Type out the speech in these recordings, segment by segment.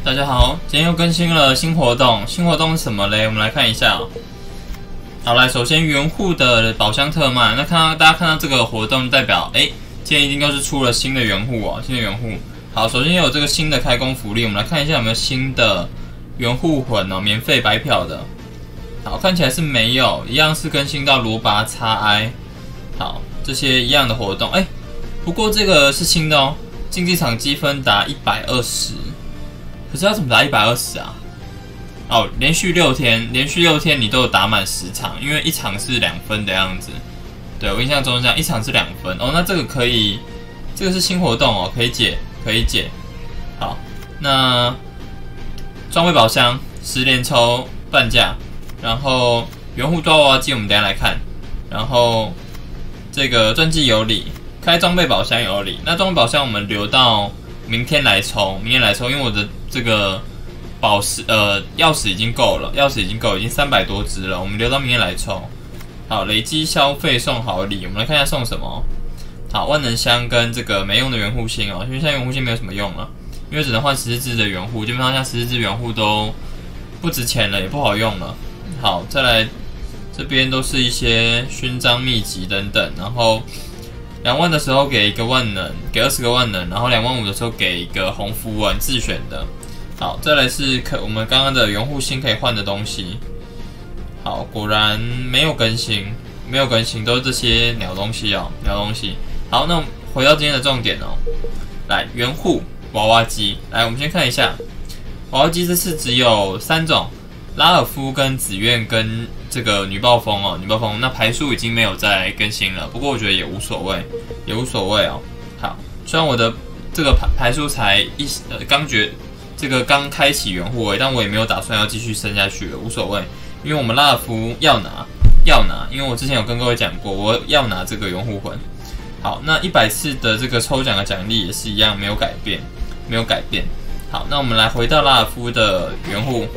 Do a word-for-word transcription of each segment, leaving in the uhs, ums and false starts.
大家好，今天又更新了新活动，新活动是什么嘞？我们来看一下哦。好，来，首先原户的宝箱特卖，那看到大家看到这个活动，代表哎，今天一定又是出了新的原户哦，新的原户。好，首先有这个新的开工福利，我们来看一下有没有新的原户魂哦，免费白嫖的。好，看起来是没有，一样是更新到罗拔 X I。好，这些一样的活动，哎，不过这个是新的哦，竞技场积分达一百二十。可是要怎么打一百二十啊？哦，连续六天，连续六天你都有打满十场，因为一场是两分的样子。对，我印象中是这样，一场是两分哦。那这个可以，这个是新活动哦，可以解，可以解。好，那装备宝箱十连抽半价，然后原户抓娃娃机我们等一下来看，然后这个传记有礼，开装备宝箱有礼。那装备宝箱我们留到明天来抽，明天来抽，因为我的这个宝石呃钥匙已经够了，钥匙已经够，已经三百多只了，我们留到明天来抽。好，累积消费送好礼，我们来看一下送什么。好，万能箱跟这个没用的原户星哦，因为现在原户星没有什么用了，因为只能换十四只的原户，基本上像十四只原户都不值钱了，也不好用了。好，再来这边都是一些勋章秘籍等等，然后两万的时候给一个万能，给二十个万能，然后两万五的时候给一个红符文自选的。好，再来是可我们刚刚的原户星可以换的东西。好，果然没有更新，没有更新，都是这些鸟东西哦，鸟东西。好，那回到今天的重点哦，来原户娃娃机，来我们先看一下，娃娃机这次只有三种，拉尔夫跟紫苑跟这个女暴风哦，女暴风那牌数已经没有再更新了，不过我觉得也无所谓，也无所谓哦。好，虽然我的这个牌牌数才一呃刚觉这个刚开启原户位，但我也没有打算要继续升下去了，无所谓，因为我们拉尔夫要拿要拿，因为我之前有跟各位讲过，我要拿这个原户魂。好，那一百次的这个抽奖的奖励也是一样没有改变，没有改变。好，那我们来回到拉尔夫的原户。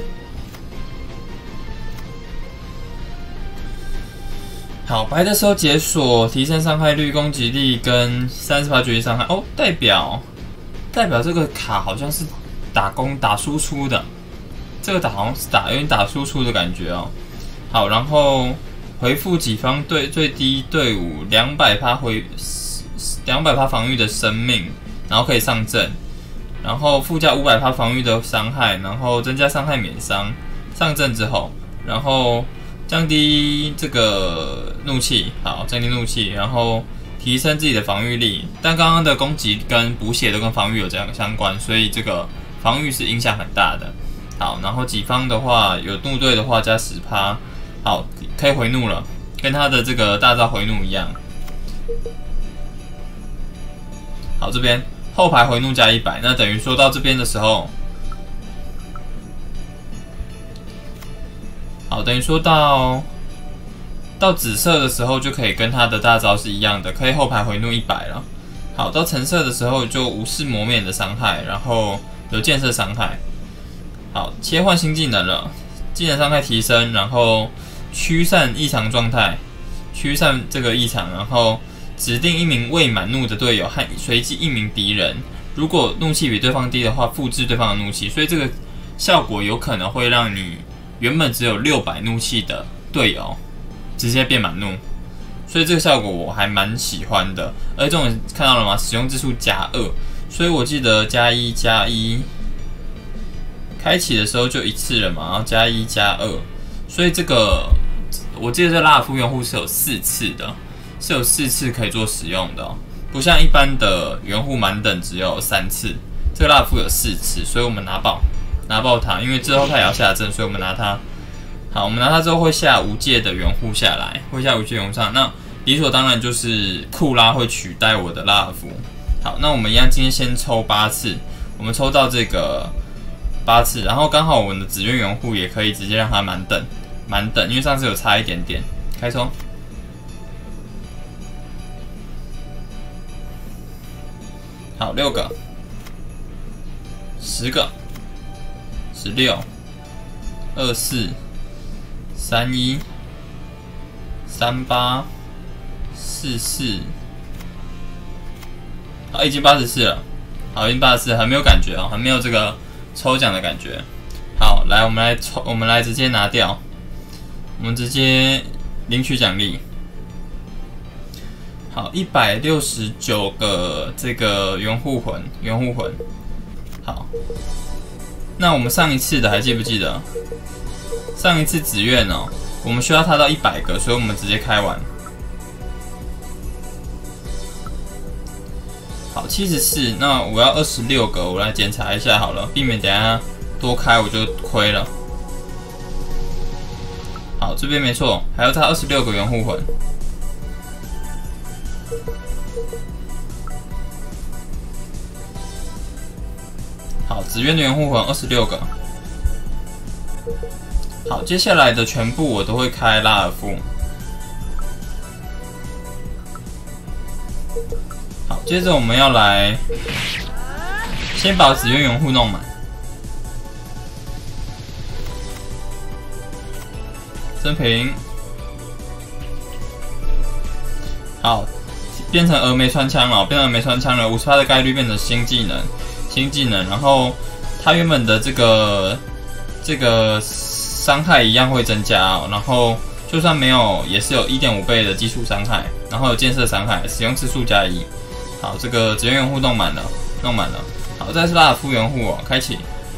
好，白的时候解锁，提升伤害率、攻击力跟三十趴绝对伤害哦，代表代表这个卡好像是打攻打输出的，这个打好像是打有点打输出的感觉哦。好，然后回复己方队最低队伍两百趴回两百趴防御的生命，然后可以上阵，然后附加五百趴防御的伤害，然后增加伤害免伤，上阵之后，然后降低这个怒气，好，降低怒气，然后提升自己的防御力。但刚刚的攻击跟补血都跟防御有这样相关，所以这个防御是影响很大的。好，然后己方的话有怒队的话加 百分之十， 好，可以回怒了，跟他的这个大招回怒一样。好，这边后排回怒加一百，那等于说到这边的时候，好，等于说到到紫色的时候就可以跟他的大招是一样的，可以后排回怒一百了。好，到橙色的时候就无视磨灭的伤害，然后有建设伤害。好，切换新技能了，技能伤害提升，然后驱散异常状态，驱散这个异常，然后指定一名未满怒的队友和随机一名敌人，如果怒气比对方低的话，复制对方的怒气，所以这个效果有可能会让你原本只有六百怒气的队友直接变满怒，所以这个效果我还蛮喜欢的。而这种看到了吗？使用之数加二，所以我记得加一加一，开启的时候就一次了嘛，然后加一加二，所以这个我记得这拉尔夫原户是有四次的。是有四次可以做使用的哦，不像一般的原户满等只有三次，这个拉尔夫有四次，所以我们拿爆，拿爆它，因为之后它也要下阵，所以我们拿它。好，我们拿它之后会下无界的原户下来，会下无界原户上，那理所当然就是库拉会取代我的拉尔夫。好，那我们一样今天先抽八次，我们抽到这个八次，然后刚好我们的紫苑原户也可以直接让它满等，满等，因为上次有差一点点，开抽。好，六个，十个，十六，二四，三一，三八，四四，好，已经八十四了，好，已经八十四，还没有感觉哦，还没有这个抽奖的感觉。好，来，我们来抽，我们来直接拿掉，我们直接领取奖励。好，一百六十九个这个元护魂，元护魂。好，那我们上一次的还记不记得？上一次紫苑哦，我们需要它到一百个，所以我们直接开完。好，七十四，那我要二十六个，我来检查一下好了，避免等一下多开我就亏了。好，这边没错，还要差二十六个元护魂。好，紫苑的元护魂二十六个。好，接下来的全部我都会开拉尔夫。好，接着我们要来先把紫苑元护弄满。生平。好，变成峨眉穿枪了，变成峨眉穿枪了， 百分之五十 的概率变成新技能，新技能，然后它原本的这个这个伤害一样会增加哦，然后就算没有，也是有 一点五 倍的基础伤害，然后有建设伤害，使用次数加一。好，这个紫苑元护弄满了，弄满了。好，再是拉尔夫元护哦，开启。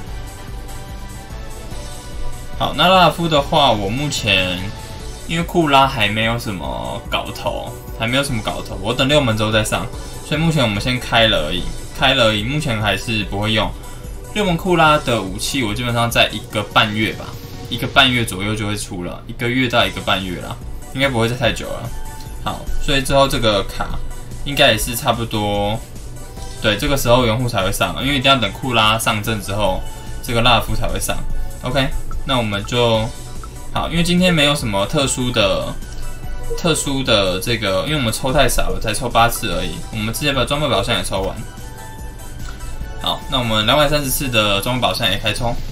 好，那拉尔夫的话，我目前因为库拉还没有什么搞头，还没有什么搞头，我等六门之后再上，所以目前我们先开了而已，开了而已，目前还是不会用。六门库拉的武器，我基本上在一个半月吧，一个半月左右就会出了，一个月到一个半月啦，应该不会再太久了。好，所以之后这个卡应该也是差不多，对，这个时候元护才会上，因为一定要等库拉上阵之后，这个拉尔夫才会上。OK。那我们就好，因为今天没有什么特殊的、特殊的这个，因为我们抽太少了，才抽八次而已。我们直接把装备宝箱也抽完。好，那我们两百三十四的装备宝箱也开抽。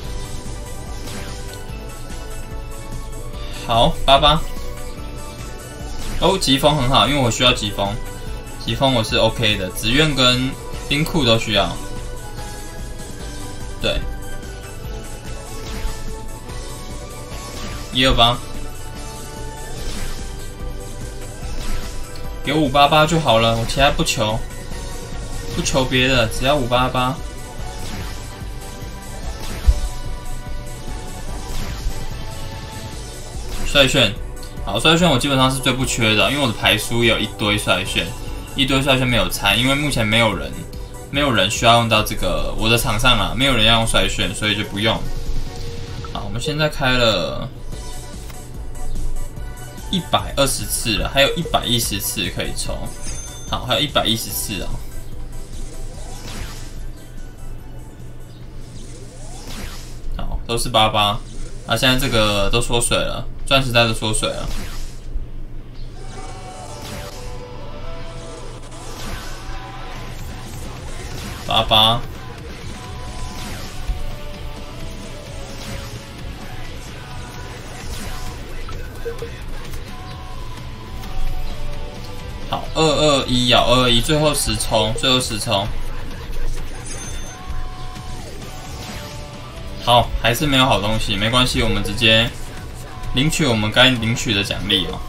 好，八八。哦，疾风很好，因为我需要疾风，疾风我是 OK 的，紫苑跟冰库都需要。对。一二八，给我五八八就好了，我其他不求，不求别的，只要五八八。帅炫，好，帅炫我基本上是最不缺的，因为我的牌书也有一堆帅炫，一堆帅炫没有拆，因为目前没有人，没有人需要用到这个，我的场上啦，没有人要用帅炫，所以就不用。好，我们现在开了一百二十次了，还有一百一十次可以抽。好，还有一百一十次哦。好，都是八八。啊，现在这个都缩水了，钻石带都缩水了。八八。好，二二一咬二二一，最后十抽，最后十抽。好，还是没有好东西，没关系，我们直接领取我们该领取的奖励哦。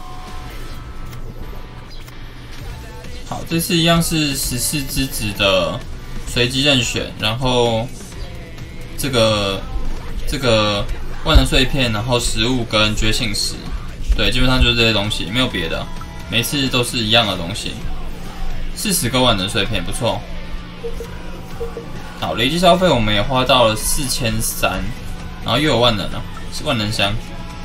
好，这次一样是十四之子的随机任选，然后这个这个万能碎片，然后食物跟觉醒石，对，基本上就是这些东西，没有别的。每次都是一样的东西，四十个万能碎片，不错。好，累计消费我们也花到了四千三，然后又有万能了，是万能箱。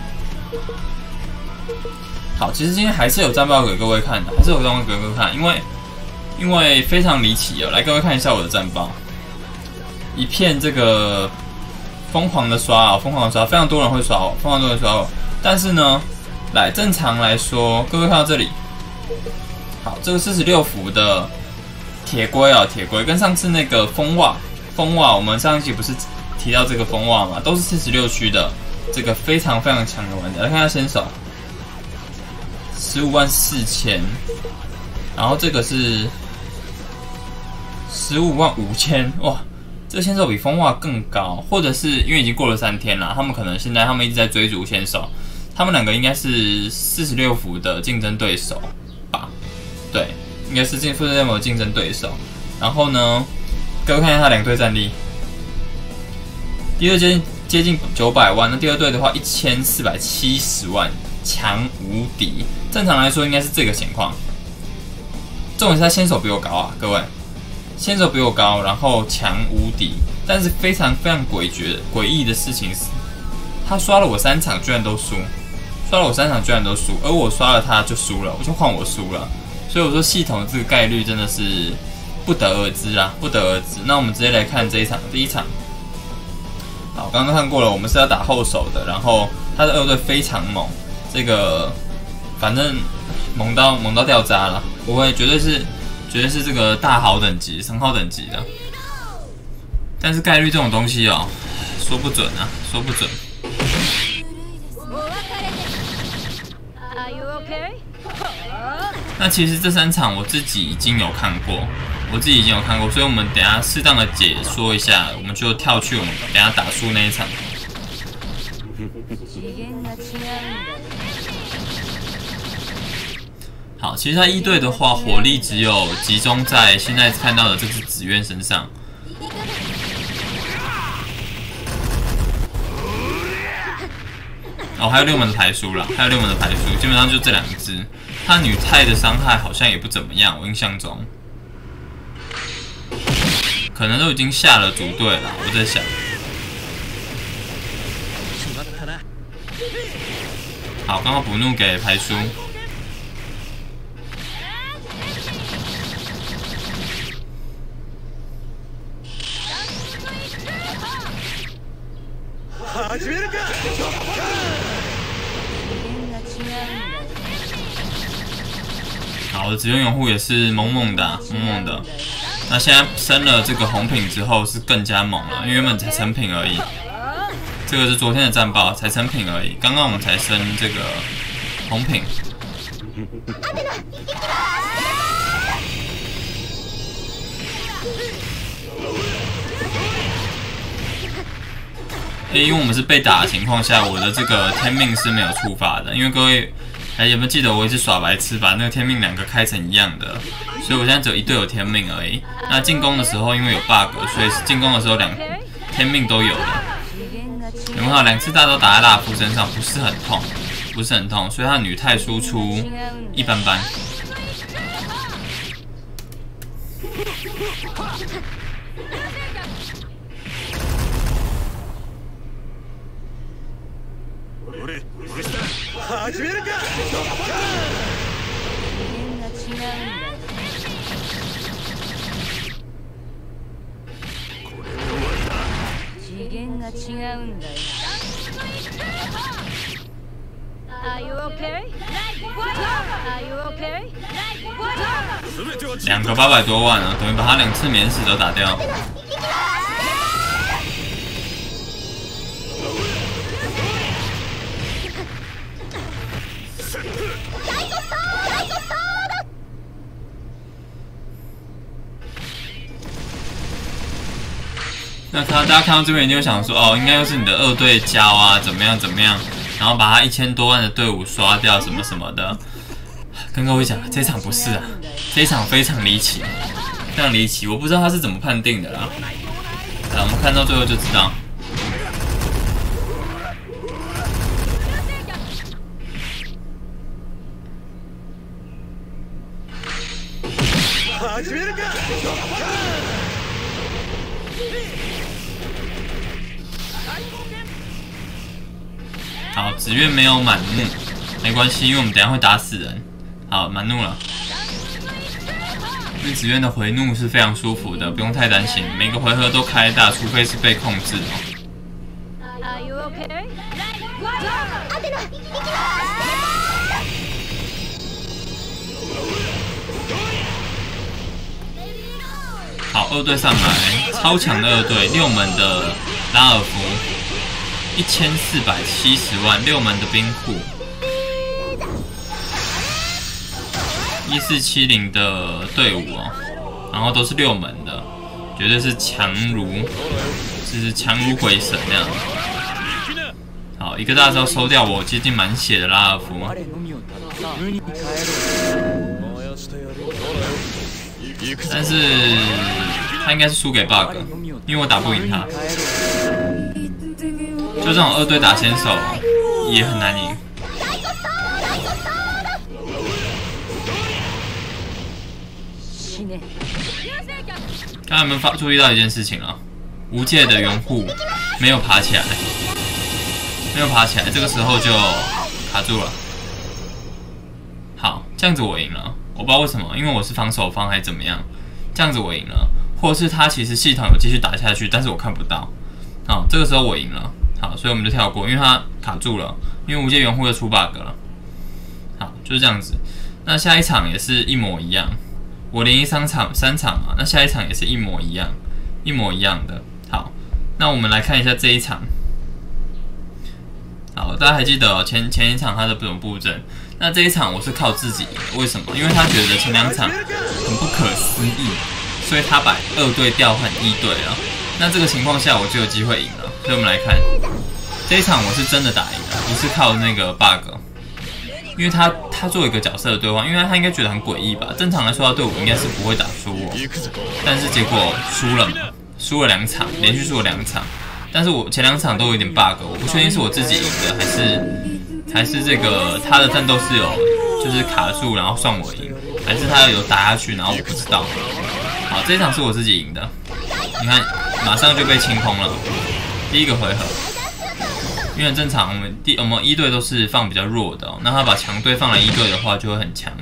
好，其实今天还是有战报给各位看的，还是有战报给各位看，因为因为非常离奇哦。来，各位看一下我的战报，一片这个疯狂的刷啊，疯狂的刷，非常多人会刷我，疯狂多人刷我，但是呢。来，正常来说，各位看到这里，好，这个四十六伏的铁龟啊，铁龟跟上次那个风袜，风袜，我们上一集不是提到这个风袜嘛，都是四十六区的，这个非常非常强的玩家。来看下先手，十五万四千，然后这个是十五万五千，哇， 这个先手比风化更高，或者是因为已经过了三天了，他们可能现在他们一直在追逐先手，他们两个应该是四十六伏的竞争对手吧？对，应该是四十六伏的竞争对手。然后呢，各位看一下他两队战力，第一队接近接近九百万，那第二队的话一千四百七十万，强无敌。正常来说应该是这个情况。重点是他先手比我高啊，各位。先手比我高，然后强无敌，但是非常非常诡谲、诡异的事情是，他刷了我三场居然都输，刷了我三场居然都输，而我刷了他就输了，我就换我输了，所以我说系统这个概率真的是不得而知啊，不得而知。那我们直接来看这一场，第一场，好，刚刚看过了，我们是要打后手的，然后他的二队非常猛，这个反正猛到猛到掉渣了，不会，绝对是。绝对是这个大好等级、神号等级的，但是概率这种东西哦，说不准啊，说不准。那其实这三场我自己已经有看过，我自己已经有看过，所以我们等一下适当的解说一下，我们就跳去我们等一下打输那一场。好，其实他一队的话，火力只有集中在现在看到的这只紫苑身上。哦，还有六门的排书啦，还有六门的排书，基本上就这两只。他女太的伤害好像也不怎么样，我印象中，可能都已经下了组队了。我在想，好，刚刚补怒给排书。好的，紫苑用户也是猛猛的、啊，猛猛的。那现在升了这个红品之后是更加猛了，因为原本才成品而已。这个是昨天的战报，才成品而已。刚刚我们才升这个红品。因为我们是被打的情况下，我的这个天命是没有触发的。因为各位还有没有记得我一直耍白痴，把那个天命两个开成一样的，所以我现在只有一队有天命而已。那进攻的时候因为有 bug， 所以进攻的时候两天命都有了。有没有看到两次大招打在拉夫身上，不是很痛，不是很痛，所以他女太输出一般般。两个八百多万啊，等于把他两次免死都打掉。那他大家看到这边，就想说，哦，应该又是你的二队交啊，怎么样怎么样，然后把他一千多万的队伍刷掉，什么什么的。跟各位讲，这场不是啊，这场非常离奇，非常离奇，我不知道他是怎么判定的啦。来，我们看到最后就知道。好，紫苑没有满怒，没关系，因为我们等一下会打死人。好，满怒了。因为紫苑的回怒是非常舒服的，不用太担心，每个回合都开大，除非是被控制哦。好，二队上来，超强的二队，六门的拉尔夫。一千四百七十万，六门的冰库，一四七零的队伍哦，然后都是六门的， 绝对是强如，就是强如鬼神那样。好，一个大招收掉我接近满血的拉尔夫。但是他应该是输给 bug， 因为我打不赢他。就这种二对打先手也很难赢。刚才有没有发注意到一件事情啊？无界的援护没有爬起来，没有爬起来，这个时候就卡住了。好，这样子我赢了。我不知道为什么，因为我是防守方还是怎么样，这样子我赢了，或者是他其实系统有继续打下去，但是我看不到。好，这个时候我赢了。好，所以我们就跳过，因为他卡住了，因为无界援护又出 bug 了。好，就是这样子。那下一场也是一模一样，我连赢三场三场嘛，那下一场也是一模一样，一模一样的。好，那我们来看一下这一场。好，大家还记得哦，前前一场他的这种布阵，那这一场我是靠自己赢，为什么？因为他觉得前两场很不可思议，所以他把二队调换一队了。那这个情况下我就有机会赢了。所以我们来看这一场我是真的打赢了，不是靠那个 bug， 因为他他做一个角色的兑换，因为他应该觉得很诡异吧？正常来说他队伍应该是不会打输我，但是结果输了嘛，输了两场，连续输了两场。但是我前两场都有点 bug， 我不确定是我自己赢的，还是还是这个他的战斗是有就是卡住，然后算我赢，还是他有打下去，然后我不知道。好，这一场是我自己赢的，你看马上就被清空了，第一个回合。因为正常我们第我们一队都是放比较弱的、哦，那他把强队放来一队的话就会很强。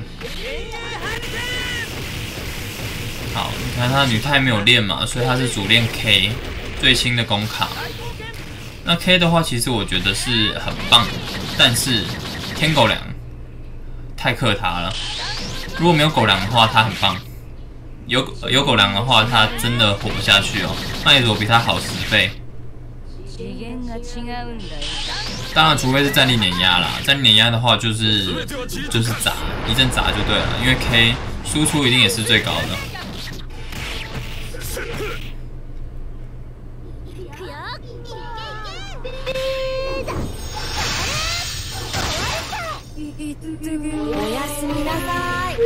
好，你看他女太没有练嘛，所以他是主练 K。最新的工卡，那 K 的话，其实我觉得是很棒的，但是天狗粮太克他了。如果没有狗粮的话，他很棒；有有狗粮的话，他真的活不下去哦。麦罗比他好十倍。当然，除非是战力碾压啦，战力碾压的话就是就是砸一阵砸就对了，因为 K 输出一定也是最高的。 おやすみなさい。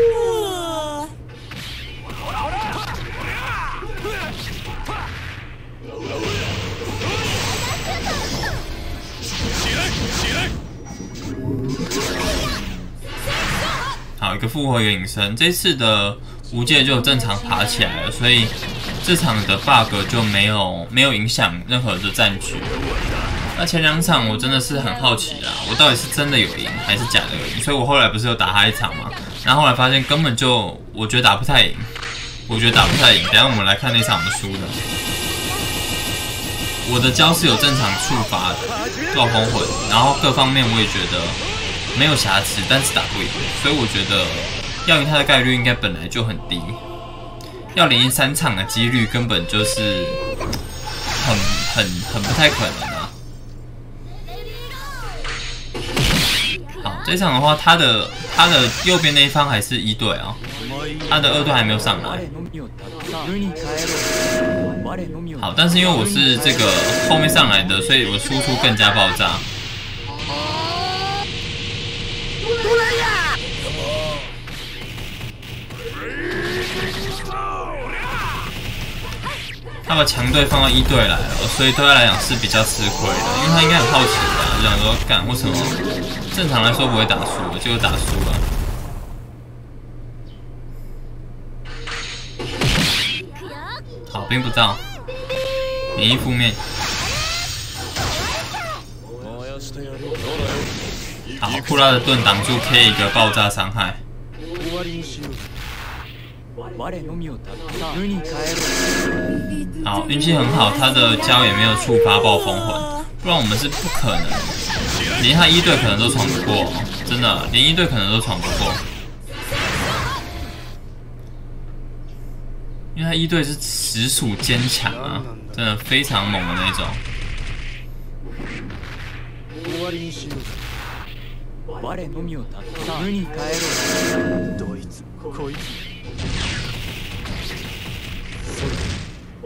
好，一个复活，一个隐身。这次的无界就正常爬起来了，所以这场的 bug 就没有没有影响任何的战局。那前两场我真的是很好奇啦，我到底是真的有赢还是假的有赢？所以我后来不是有打他一场嘛，然后后来发现根本就我觉得打不太赢，我觉得打不太赢。等一下我们来看那场我们输的，我的招是有正常触发的暴风魂，然后各方面我也觉得没有瑕疵，但是打不赢，所以我觉得要赢他的概率应该本来就很低，要连赢三场的几率根本就是很很很不太可能啊。好，这场的话，他的他的右边那一方还是一队啊，他的二队还没有上来。好，但是因为我是这个后面上来的，所以我输出更加爆炸。他把强队放到一队来了，所以对他来讲是比较吃亏的，因为他应该很好奇吧，就想说干为什么正常来说不会打输的，结果打输了。好，兵不到，免疫负面。好，库拉的盾挡住 K 一个爆炸伤害。好，运气很好，他的胶也没有触发暴风魂，不然我们是不可能，连他一队可能都闯不过，真的，连一队可能都闯不过，因为他一队是实属坚强啊，真的非常猛的那种。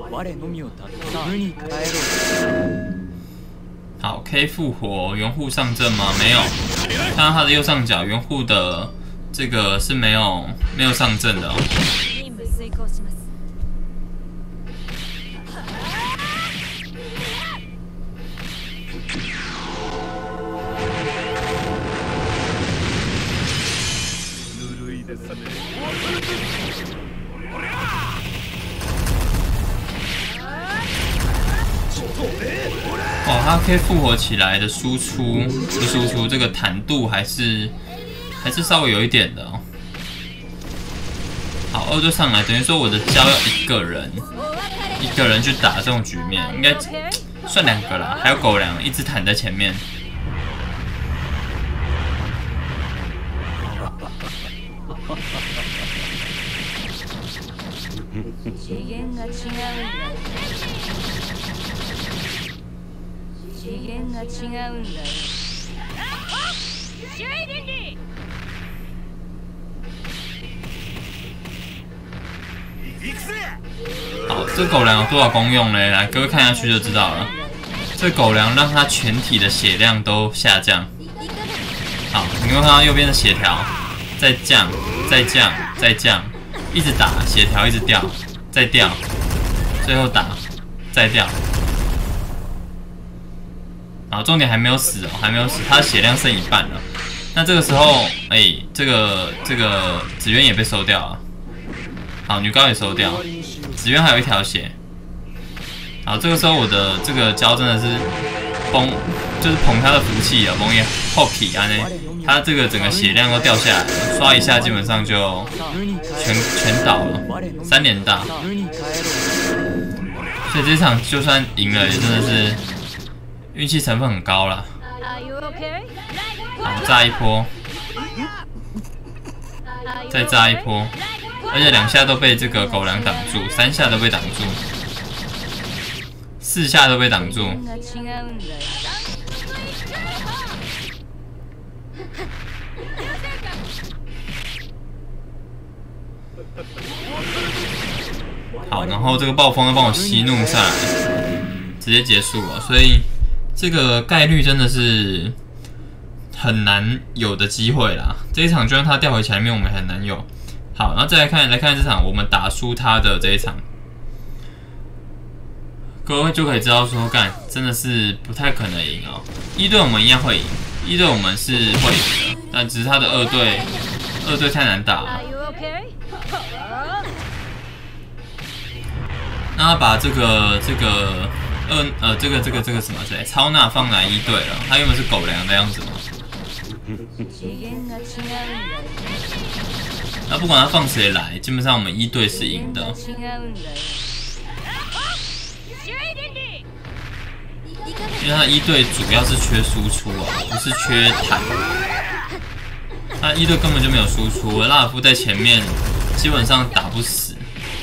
好 ，K 复活，原户上阵吗？没有，看到他的右上角，原户的这个是没有没有上阵的哦。 任務遂行します。 哦，它可以复活起来的输出，不输出这个坦度还是还是稍微有一点的哦。好，二队上来，等于说我的招要一个人一个人去打这种局面，应该算两个啦，还有狗粮一直坦在前面。 次元が違うんだ。次元が違うんだよ。注意電力。 好，这狗粮有多少功用呢？来，各位看下去就知道了。这狗粮让它全体的血量都下降。好，你会看到右边的血条再降、再降、再降，一直打，血条一直掉，再掉，最后打，再掉。好，重点还没有死哦，还没有死，他的血量剩一半了。那这个时候，哎、欸，这个这个紫渊也被收掉了。好，女高也收掉，紫渊还有一条血。好，这个时候我的这个胶真的是崩，就是捧他的福气啊，崩也后体啊呢，他这个整个血量都掉下来了，刷一下基本上就全全倒了，三连大。所以这场就算赢了，也真的是运气成分很高啦。好，炸一波，再炸一波。而且两下都被这个狗粮挡住，三下都被挡住，四下都被挡住。好，然后这个暴风又帮我息怒下来，直接结束了。所以这个概率真的是很难有的机会啦。这一场就让他调回前面，我们很难有。好，然后再来看来看这场我们打输他的这一场，各位就可以知道说，干真的是不太可能赢哦。一队我们一样会赢，一队我们是会赢的，但只是他的二队二队太难打了。那他把这个这个二呃这个这个这个什么谁超纳放来一队了，他原本是狗粮的样子嘛。那不管他放谁来，基本上我们一队是赢的。因为他一队主要是缺输出啊，不是缺坦。他一队根本就没有输出，拉尔夫在前面基本上打不死。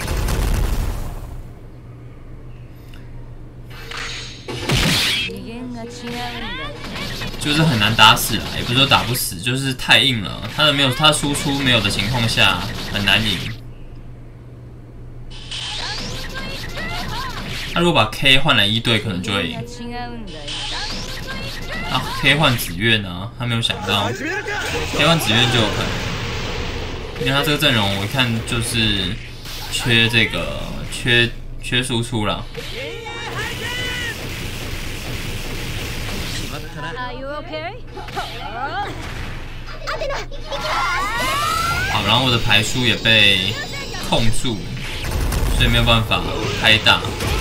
就是很难打死啦，也不是说打不死，就是太硬了。他的没有，他输出没有的情况下很难赢。他如果把 K 换来一队，可能就会赢。啊 ，K 换紫月呢？他没有想到 K 换紫月就有可能，因为他这个阵容我一看就是缺这个缺缺输出了。好，然后我的牌数也被控住，所以没有办法开大。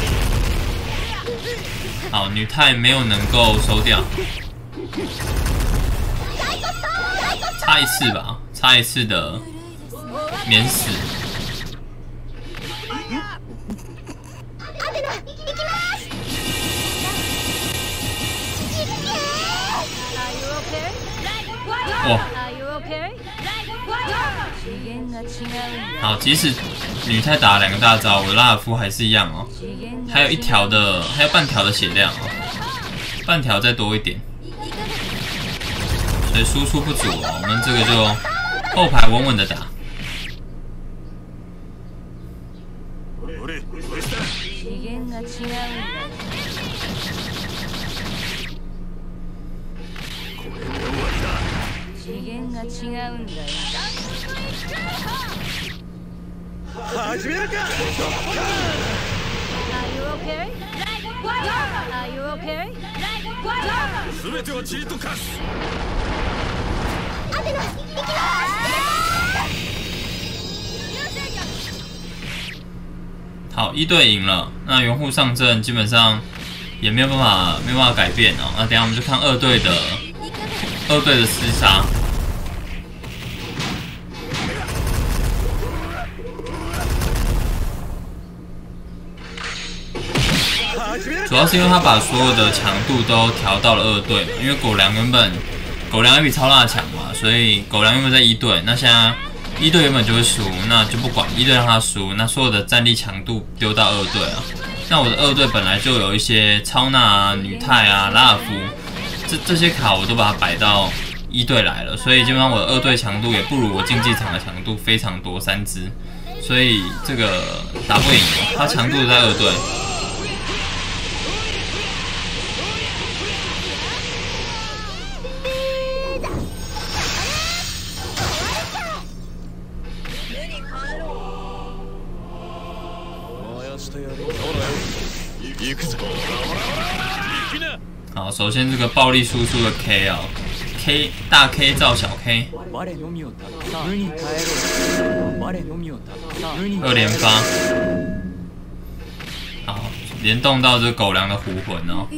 好，女太没有能够收掉，差一次吧，差一次的免死。哇！好，即使女太打了两个大招，我的拉尔夫还是一样哦，还有一条的，还有半条的血量哦，半条再多一点，所以输出不足哦，我们这个就后排稳稳的打。 が違うんだよ。 始めるか。 Are you okay? Are you okay? 全てはちりと化す。 好，一队赢了。那援护上阵基本上也没有办法没有办法改变哦。那等一下我们就看二队的二队的厮杀。主要是因为他把所有的强度都调到了二队嘛，因为狗粮原本狗粮也比超大强嘛，所以狗粮原本在一队，那现在一队原本就会输，那就不管一队让他输，那所有的战力强度丢到二队啊。那我的二队本来就有一些超娜啊、女泰啊、拉尔夫，这这些卡我都把它摆到一队来了，所以基本上我的二队强度也不如我竞技场的强度非常多三支，所以这个打不赢，他强度在二队。好，首先这个暴力输出的 K 啊 ，K 大 K 造小 K， 二连发，好，联动到这狗粮的狐魂哦。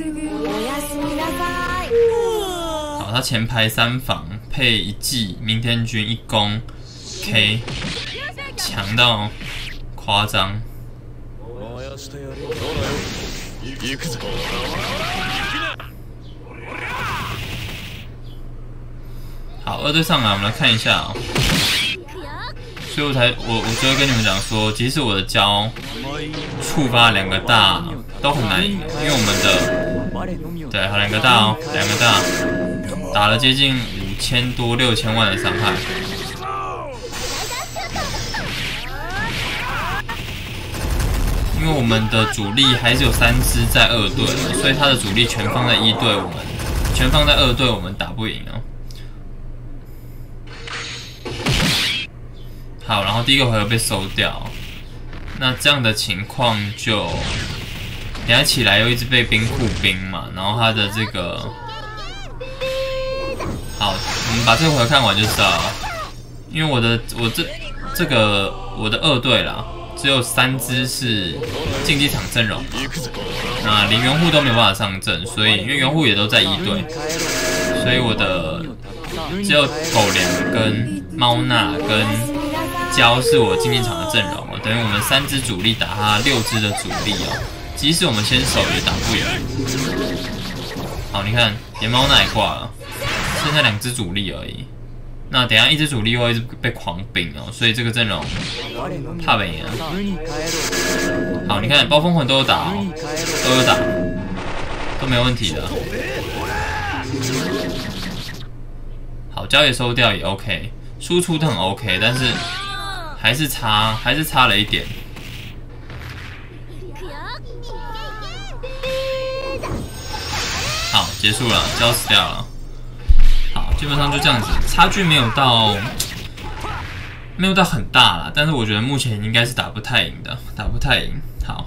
好，他前排三防配一技，明天君一攻 ，K 强到夸张。好，二队上来，我们来看一下哦。所以我才我我就会跟你们讲说，即使我的胶触发两个大都很难赢，因为我们的对，好两个大哦，两个大打了接近五千多六千万的伤害。因为我们的主力还是有三支在二队，所以他的主力全放在一队，我们全放在二队，我们打不赢哦。好，然后第一个回合被收掉，那这样的情况就，等下起来又一直被冰库冰嘛，然后他的这个，好，我们把这个回合看完就知道了。因为我的我这这个我的二队啦。只有三支是竞技场阵容，那连援护都没有办法上阵，所以因为援护也都在一队，所以我的只有狗粮跟猫娜跟胶是我竞技场的阵容哦，等于我们三支主力打他六支的主力哦，即使我们先手也打不赢。好，你看连猫娜也挂了，剩下两支主力而已。那等一下一支主力会一直被狂冰哦，所以这个阵容怕不赢啊。好，你看暴风魂都有打哦，都有打，都没有问题的。好，胶也收掉也 OK， 输出都很 OK， 但是还是差，还是差了一点。好，结束了，胶死掉了。好，基本上就这样子，差距没有到，没有到很大啦，但是我觉得目前应该是打不太赢的，打不太赢。好，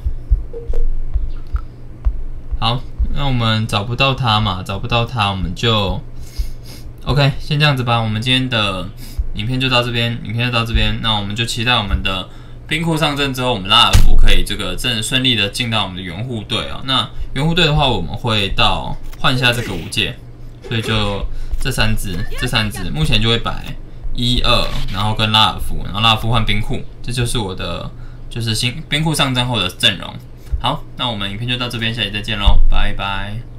好，那我们找不到他嘛，找不到他，我们就 OK， 先这样子吧。我们今天的影片就到这边，影片就到这边，那我们就期待我们的冰库上阵之后，我们拉尔夫可以这个真的顺利的进到我们的援护队啊。那援护队的话，我们会到换下这个五界，所以就。这三只，这三只目前就会摆一二，然后跟拉尔夫，然后拉尔夫换冰库，这就是我的就是新冰库上阵后的阵容。好，那我们影片就到这边，下期再见喽，拜拜。